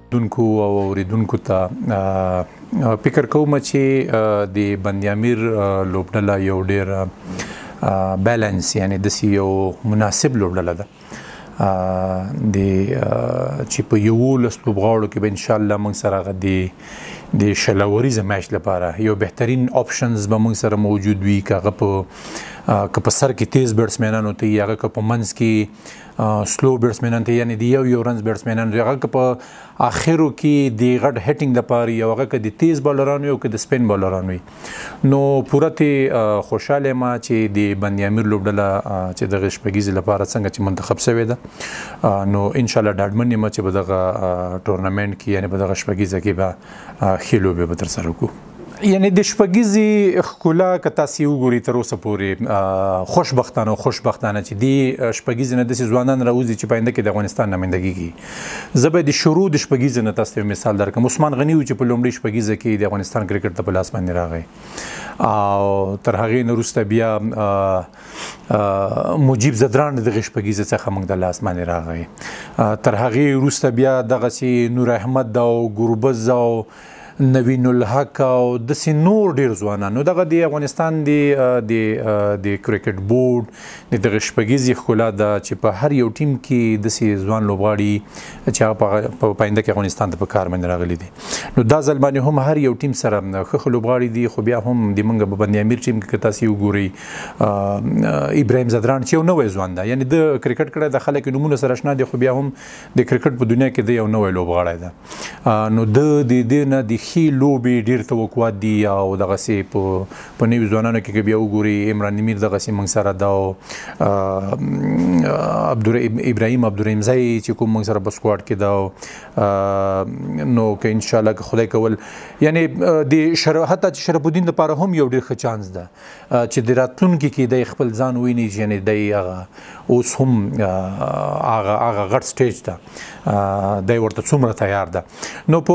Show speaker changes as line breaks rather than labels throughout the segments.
دونکو او اوریدونکو ته فکر کوم چې د بند امیر لوبډله یو ډېر بیلنس یعنی داسې یو مناسب لوبډله ده چې په 11 لوبغاړو کې به انشاءالله موږ سره هغه د شلوریزه میچ لپاره یو بهترین آپشنز به موږ سره موجود وي که هغه په سر کې تیز بیټسمینان ته یا هغه که په منځ کې سلو بیټسمینان ته یعنی د یو رنز بیټسمینان ته هغه که په اخرو کې د غټ هیټینګ لپاره یا هغه که د تیز بالران وي او که د سپین بالران وي نو پوره ته خوشحاله یم چې د بند امیر لوبډله چې دغه شپږیزې لپاره څنګه چې منتخب شوې ده نو انشاءالله ډاډمن یم چې په دغه ټورنمنټ کې یعنی په دغه شپږیزه کې به ښې لوبې به ترسره کړو یعنی د شپږیزې ښکلا که تاسې وګورئ تر اوسه پورې خوشبختانه چې دې شپږیزې نه داسې ځوانان راوځي چې په آینده کې د افغانستان نمایندګي کوي زه به د شروع د شپږیزې نه تاسو ته یو مثال درکړم عثمان غني و چې په لومړۍ شپږیزه کې د افغانستان کرکټ ته په لاس باندې راغی او تر هغې نه وروسته بیا مجیب زدران دغې شپږیزې څخه موږ د لاس باندې راغی تر هغې وروسته بیا دغسې نور احمد او ګربز او نوین الحق او داسې نور ډېر ځوانان نو دغه د افغانستان د کرکټ بورډ د دغه شپږیزې ښکلا ده چې په هر یو ټیم کې داسې ځوان لوبغاړي چې هغه په آینده کې افغانستان ته په کار باندې راغلي دي نو دا ځل باندې هم هر یو ټیم سره ښه لوبغاړي دي خو بیا هم د موږ په بند امیر ټیم کې که تاسې وګورئ ابراهیم زدران چې یو نوی ځوان ده یعنی د کرکټ کړی د خلک نومونه سره اشنا دي خو بیا هم د کرکټ په دنیا کې د یو نوی لوبغاړی ده نو د دې نه د ښې لوبې ډېر توقعات دي او دغسې په نوي ځوانانو کې که بیا وګورئ عمران نمیر دغسې موږ سره ده او ابراهیم عبدالرحیمزی چې کوم موږ سره په سکواډ کې ده نو که انشاءالله که خدای کول یعنی حتی چې شرف الدین لپاره هم یو ډېر ښه چانس ده چې د راتلونکي کې دی خپل ځان وویني چې یعنی دی هغه اوس هم هغه غټ سټیج ته دی ورته څومره تیار ده نو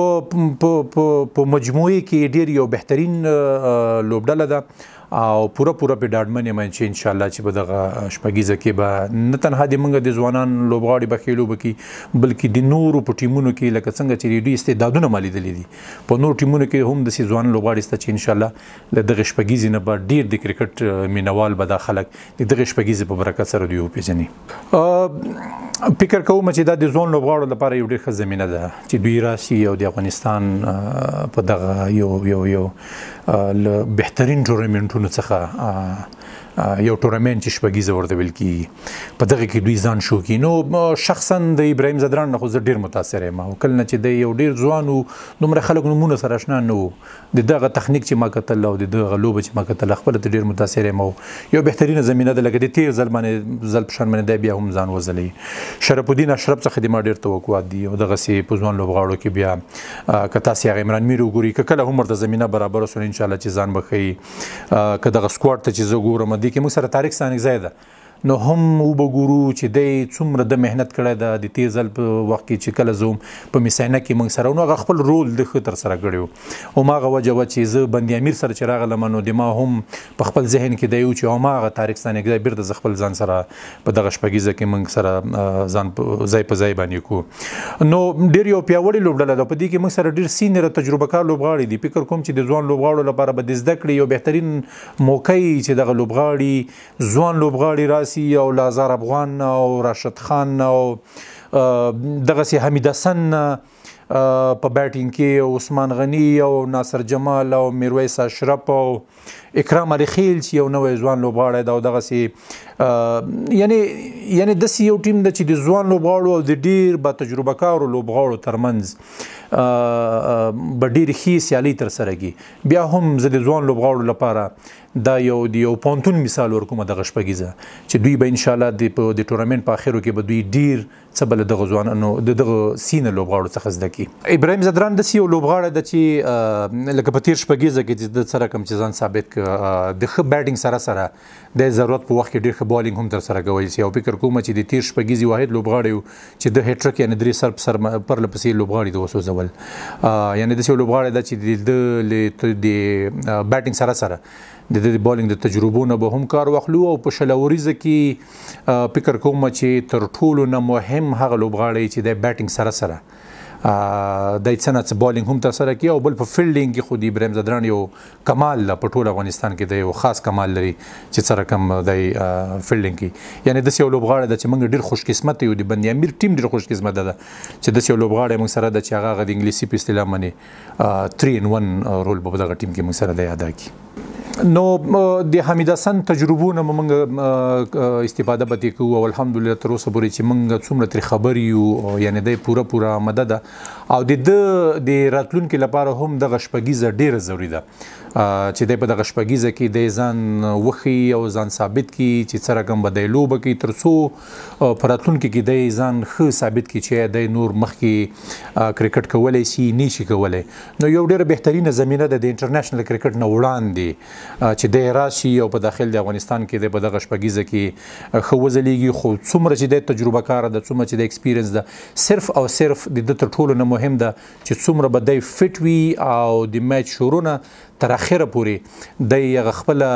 په مجموعي کې ډېر یو بهترین لوبډله ده او پوره په ډاډمن یم چې انشاءالله چې په دغه شپږیزه کې به نه تنها د موږ د ځوانان لوبغاړي به ښې لوبه کړي بلکې د نورو په ټیمونو کې لکه څنګه چې ډېر استعدادونه ما لیدلي دي په نورو ټیمونو کې هم داسې ځوان لوبغاړي شته چې انشاءالله له دغه شپږیزې نه به ډېر د کرکټ مینوال به دا خلک د دغه شپږیزې په برکت سره دوی وپېژني فکر کوم چې دا د ځوان لوبغاړو لپاره یو ډېر ښه زمینه ده چې دوی راشي او د افغانستان په دغه یو له بهترین ټورنمنټونو څخه یو ټورنمنټ چې شپږیزه ورته ویل کېږي په دغه کې دوی ځان شو کړي نو شخصا د ابراهیم زدران نه خو زه ډېر متاثر یم او کله نه چې دی یو ډېر ځوان و دومره خلک نومونه سره اشنا نه وو د دغه تخنیک چې ما کتل او د دغه لوبه چې ما کتل خپله ته ډېر متاثر یم او یو بهترینه زمینه ده لکه د تېر ځل په شان باندې دی بیا هم ځان وځلی شرف الدین اشرف څخه د ما ډېر توقعات دي او دغسې په ځوان لوبغاړو کې بیا که تاسې هغه عمران میر وګورئ که کله هم ورته زمینه برابره شول انشاءالله چې ځان به ښیي که دغه سکواډ ته چې زه ګورم دې کې موږ سره طارق ثانیزی ده نو هم وبګورو چې دی څومره د محنت کړی ده د تېر ځل په وخت کې چې کله زه په میساینه کې موږ سره نو هغه خپل رول د ښه ترسره کړی و هماغه وجه وه چې زه بند امیر سره چې راغلم نو د ما هم په خپل ذهن کې دی و چې هماغه طارق ثانیزی بیرته زه خپل ځان سره په دغه شپږیزه کې موږ سره ځان ځای په ځای باندې کړو نو ډېر یو پیاوړې لوبډله ده په دې کې موږ سره ډېر سینیره تجربه کار لوبغاړي دي فکر کوم چې د ځوان لوبغاړو لپاره به د زده کړې یو بهترین موقع چې دغه لوبغاړي ځوان لوبغاړي راسي او لازار افغان او راشد خان او دغسې حمید حسن په بیټینګ کې عثمان غني او ناصر جمال او میرویس اشرف او اکرام علي خیل چې یو نوی ځوان لوبغاړی ده او دغسې یعنی داسې یو ټیم ده چې د ځوان لوبغاړو او د ډېر با تجربه کارو لوبغاړو ترمنځ به ډېرې ښې سیالۍ ترسره کړي بیا هم زه د ځوان لوبغاړو لپاره دا یو پوهنتون مثال ورکوم دغه شپږیزه چې دوی به انشاءالله د ټورنمنټ په اخرو کې به دوی ډېر څه به له دغه ځوانانو د دغه سینه لوبغاړو څخه زده کړي ابراهیم زدران داسې یو لوبغاړی ده چې لکه په تېر شپږیزه کې چې د څه رقم چې ځان ثابت کړه د ښه بیټینګ سره د ضرورت په وخت کې ډېر ښه بالینګ هم ترسره کولی شي او فکر کوم چې د تېر شپږیزې واحد لوبغاړی و چې د هیټریک یعنې 3 سر په سر پرله پسې لوبغاړي د وسوځول یعنې داسې یو لوبغاړی ده چې د بیټینګ سره د بالینګ د تجربو نه به هم کار واخلو او په شلوریزه کې فکر کوم چې تر ټولو نه مهم هغه لوبغاړی چې د بیټینګ سره د څه بالینګ هم ترسره کوي او بل په فیلډینګ کې خو د ابراهیم ځدران یو کمال په ټول افغانستان کې د یو خاص کمال لري چې څه رقم د فیلډینګ کې یعنی داسې یو لوبغاړی ده چې موږ ډېر خوش قسمت یو د بند امیر ټیم ډېر خوش قسمت ده چې داسې یو لوبغاړی موږ سره ده چې هغه د انګلیسي په اصطلاح باندې 3 in 1 رول په دغه ټیم کې موږ سره دی ادا کړي. نو د حمید حسن تجربو نه موږ استفاده به کوو او الحمدلله تر اوسه پورې چې موږ څومره ترې خبر یو یعنی دی پوره آماده ده او د راتلونکي لپاره هم دغه شپږیزه ډېره ضروري ده چې دی په دغه شپږیزه کې دی ځان وښي او ځان ثابت کړي چې څه رقم به دی لوبه کوي تر څو په راتلونکي کې دی ځان ښه ثابت کړي چې دی نور مخکې کرکټ کولی شي نه شي کولی. نو یو ډېره بهترینه زمینه ده د انټرنیشنل کرکټ نه وړاندې چې دی راشي او په داخل د افغانستان کې دی په دغه شپږیزه کې ښه وځلیږي خو څومره چې دی تجربه کاره ده څومره چې د ایکسپیرینس ده صرف او صرف د ده تر ټولو نه مهم ده چې څومره به دی فټ وي او د میچ شروع نه تر اخره پورې دی هغه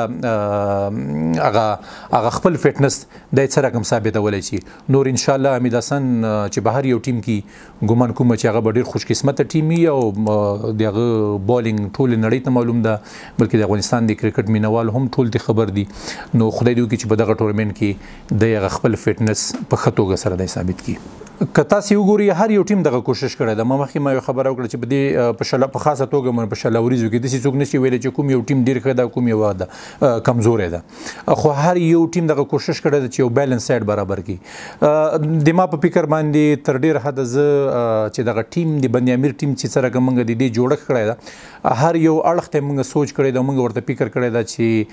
خپل فټنس دی څه رقم ثابتولی شي. نور انشاءالله حمید حسن چې به هر یو ټیم کې ګمان کوم چې هغه به ډېر خوش قسمته ټیم وي او د هغه بالینګ ټولې نړۍ ته معلوم ده بلکې د افغانستان د کرکټ مینوال هم ټول دې خبر دي. نو خدای دې وکړي چې په دغه ټورنمنټ کې دی هغه خپل فټنس په ښه توګه سره دی ثابت کړي. که تاسې وګورئ هر یو ټیم دغه کوشش کړی ده. ما مخکې ما یو خبره وکړه چې په دې په خاصه توګه په شله وریځو کې داسې څوک نشي ویلی چې کوم یو ټیم ډېر ښه ده کوم یو ده کمزوری ده خو هر یو ټیم دغه کوشش کړی ده چې یو بیلنس سایډ برابر کړي. د ما په فکر باندې تر ډېر حده زه چې دغه ټیم د بند امیر ټیم چې څه رقم موږ د دې جوړښت کړی ده هر یو اړخ ته موږ سوچ کړی ده موږ ورته فکر کړی ده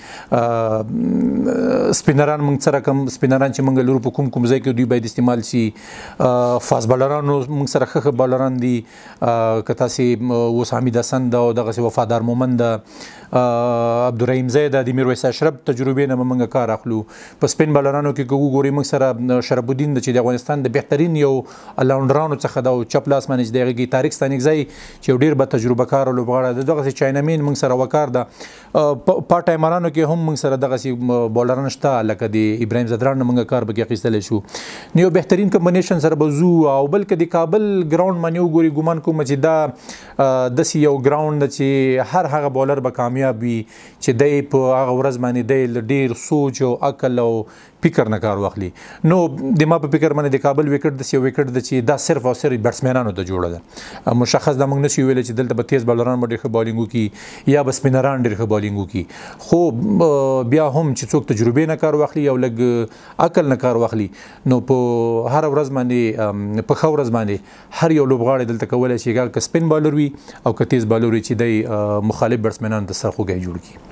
چې سپینران موږ څه رقم سپینران چې موږ لرو په کوم ځای کې دوی باید استعمال شي. فاست بالرانو موږ سره ښه بالران دي که تاسې اوس حمید حسن ده او دغسې وفادار مومن ده عبدالرحیم زی ده د میرویس اشرف تجربې نه به موږ کار اخلو. په سپین بالرانو کې که وګورئ موږ سره شرف الدین ده چې د افغانستان د بهترین یو الراونډرانو څخه ده او چپ لاس باندې چې د هغې کې طارق ستانکزی چې یو ډېر به تجربه کاره لوبغاړی ده دغسې چاینامین موږ سره وکار ده. پا ټایمرانو کې هم موږ سره دغسې بالران شته لکه د ابراهیم ځدران نه موږ کار پکې اخیستلی شو. نو یو بهترین کمبینیشن سره به ځو او بل که د کابل ګراونډ باندې وګورئ ګمان کوم چې دا داسې یو ګراونډ ده چې هر هغه بالر به کامیاب وي چې دی په هغه ورځ باندې دی له ډېر سوچ او عقل او فکر نه کار واخلي. نو د ما په فکر باندې د کابل وکټ داسې یو وکټ ده چې دا صرف او صرف بیټسمینانو ته جوړه ده. مشخص دا موږ نشو ویلی چې دلته به تیز بالران به ډېر ښه بالینګ وکړي یا به سپینران ډېر ښه بالینګ وکړي خو بیا هم چې څوک تجربې نه کار واخلي او لږ عقل نه کار واخلي نو په هر ورځ باندې په ښه ورځ باندې هر یو لوبغاړی دلته کولی شي که سپین بالر وي او که تیز بالر وي چې دی مخالف بیټسمینانو ته سرخوږی جوړ کړي.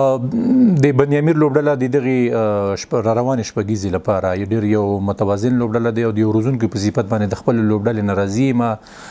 د بند امیر لوبډله د دغې را روانې شپږیزې لپاره ډېر یو متوازن لوبډله دی او د یو روزونکي په صفت باندې د خپلې لوبډلې نه راضي یم.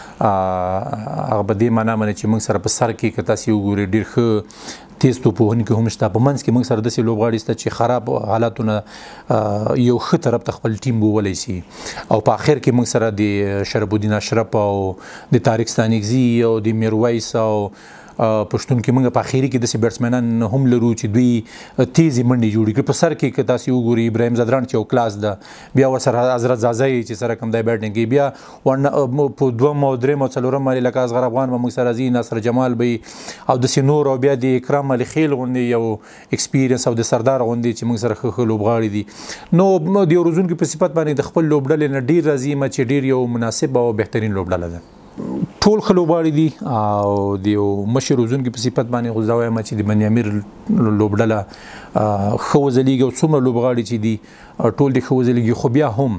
هغه په دې معنا باندې چې موږ سره په سر کې که تاسې وګورئ ډېر ښه تیز توپوهونکي هم شته. په منځ کې موږ سره داسې لوبغاړي شته چې خراب حالاتو نه یو ښه طرف ته خپل ټیم وولی شي او په آخر کې موږ سره د شرف الدین اشرف او د طارق ستانکزي او د میرویس او پښتون کې موږ په اخري کې داسې بیټسمینان هم لرو چې دوی تیزې منډې جوړې کړي. په سر کې که تاسې وګورئ ابراهیم ځدران چې یو کلاس ده بیا ورسره حضرت زازی چې سره کوم دی بیټینګ کوي بیا په دوم او درېم او څلورم باندې لکه اصغر افغان به موږ سره ځي ناصر جمال به او داسې نور او بیا د اکرام علي خیل غوندې یو ایکسپیرینس او د سردار غوندې چې موږ سره ښه ښه لوبغاړي دي. نو د یو روزونکي په صفت باندې د خپل لوبډلې نه ډېر راضي یم چې ډېر یو مناسب او بهترین لوبډله ده. ټول ښه لوبغاړي دي او د یو مشر روزونکي په صفت باندې خو زه وایم چې د بند امیر لوبډله ښه وځلیږي او څومره لوبغاړي چې دي ټول دې ښه وځلیږي خو بیا هم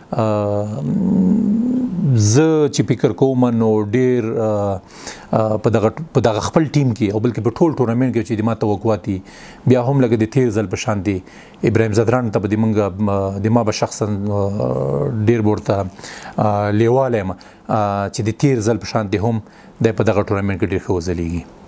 زه چې فکر کوم نو ډېر په دغه خپل ټیم کې او بلکې په ټول ټورنمنټ کې چې د ما توقعات دي بیا هم لکه د تیر ځل په شان دي ابراهیم ځدران ته به د ما به شخصا ډېر ورته لیوالی یم چې د تیر ځل په شان دي هم دی په دغه ټورنمنټ کې ډېر ښه وځلیږي.